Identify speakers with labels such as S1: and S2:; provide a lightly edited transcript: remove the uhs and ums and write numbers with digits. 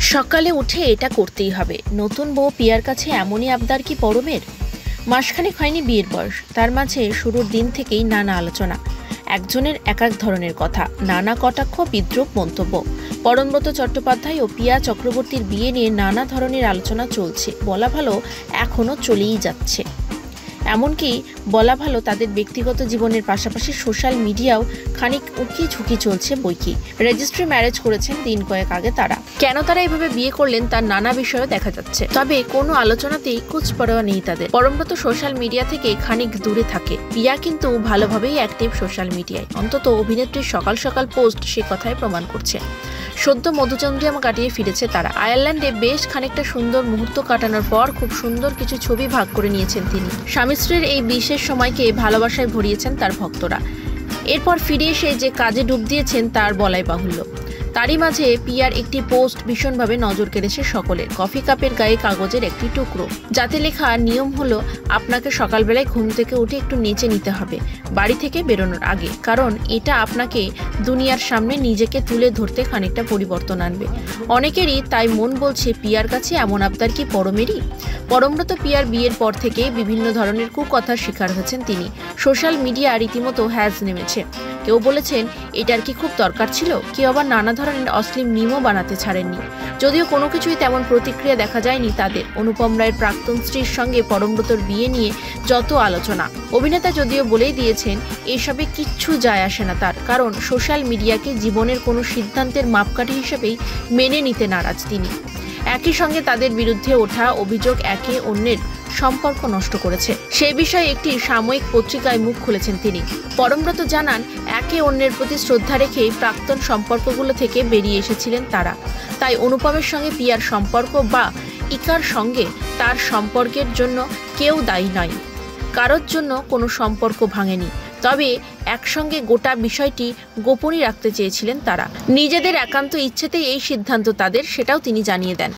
S1: সকালে উঠে এটা করতেই হবে। নতুন বউ পিয়ার কাছে এমনই আবদার কি পরমের? মাসখানেক হয়নি বিয়ের বয়স, তার মাঝে শুরুর দিন থেকেই নানা আলোচনা, একজনের এক এক ধরনের কথা, নানা কটাক্ষ, বিদ্রূপ, মন্তব্য। পরমব্রত চট্টোপাধ্যায় ও পিয়া চক্রবর্তীর বিয়ে নিয়ে নানা ধরনের আলোচনা চলছে, বলা ভালো এখনো চলেই যাচ্ছে। এমনকি বলা ভালো তাদের ব্যক্তিগত জীবনের পাশাপাশি সোশ্যাল মিডিয়াও খানিক উকি ঝুঁকি চলছে বইকি। রেজিস্ট্রি ম্যারেজ করেছেন দিন কয়েক আগে তারা। কেন তারা এভাবে বিয়ে করলেন তার নানা বিষয়ও দেখা যাচ্ছে, তবে কোনো আলোচনাতেই কুচপরোয়া নেই তাদের। পরমব্রত সোশ্যাল মিডিয়া থেকে খানিক দূরে থাকে, পিয়া কিন্তু ভালোভাবেই অ্যাক্টিভ সোশ্যাল মিডিয়ায়। অন্তত অভিনেত্রীর সকাল সকাল পোস্ট সে কথাই প্রমাণ করছে। সদ্য মধুচন্দ্রিমা কাটিয়ে ফিরেছে তারা। আয়ারল্যান্ডে বেশ খানিকটা সুন্দর মুহূর্ত কাটানোর পর খুব সুন্দর কিছু ছবি ভাগ করে নিয়েছেন তিনি। স্বামী স্ত্রীর এই বিশেষ সময়কে ভালোবাসায় ভরিয়েছেন তার ভক্তরা। এরপর ফিরে এসে যে কাজে ডুব দিয়েছেন তার বলাই বাহুল্য। তারই মাঝে পিয়ার একটি পোস্ট ভীষণভাবে নজর কেড়েছে সকলের। কফি কাপের গায়ে কাগজের একটি টুকরো, যাতে লেখা, নিয়ম হলো আপনাকে সকালবেলায় ঘুম থেকে উঠে একটু নেচে নিতে হবে বাড়ি থেকে বেরোনোর আগে, কারণ এটা আপনাকে দুনিয়ার সামনে নিজেকে তুলে ধরতে খানিকটা পরিবর্তন আনবে। অনেকেরই তাই মন বলছে পিয়ার কাছে এমন আবদার কি পরমেরই? পরমব্রত পিয়ার বিয়ের পর থেকে বিভিন্ন ধরনের কুকথার শিকার হয়েছেন তিনি। সোশ্যাল মিডিয়া রীতিমতো হ্যাজ নেমেছে। কেউ বলেছেন এটার কি খুব দরকার ছিল, কেউ আবার নানা ধরনের অশ্লীল মিমও বানাতে ছাড়েননি। যদিও কোনো কিছুই তেমন প্রতিক্রিয়া দেখা যায়নি তাদের। অনুপম রায়ের প্রাক্তন স্ত্রীর সঙ্গে পরমব্রতর বিয়ে নিয়ে যত আলোচনা, অভিনেতা যদিও বলেই দিয়েছেন এসবে কিচ্ছু যায় আসে না তার, কারণ সোশ্যাল মিডিয়াকে জীবনের কোনো সিদ্ধান্তের মাপকাঠি হিসেবেই মেনে নিতে নারাজ তিনি। একই সঙ্গে তাদের বিরুদ্ধে ওঠা অভিযোগ একে অন্যের সম্পর্ক নষ্ট করেছে, সে বিষয়ে একটি সাময়িক পত্রিকায় মুখ খুলেছেন তিনি। পরমব্রত জানান, একে অন্যের প্রতি শ্রদ্ধা রেখেই প্রাক্তন সম্পর্কগুলো থেকে বেরিয়ে এসেছিলেন তারা। তাই অনুপমের সঙ্গে পিয়ার সম্পর্ক বা ইকার সঙ্গে তার সম্পর্কের জন্য কেউ দায়ী নয়, কারোর জন্য কোনো সম্পর্ক ভাঙেনি। তবে একসঙ্গে গোটা বিষয়টি গোপনই রাখতে চেয়েছিলেন তারা। নিজেদের একান্ত ইচ্ছেতেই এই সিদ্ধান্ত তাদের, সেটাও তিনি জানিয়ে দেন।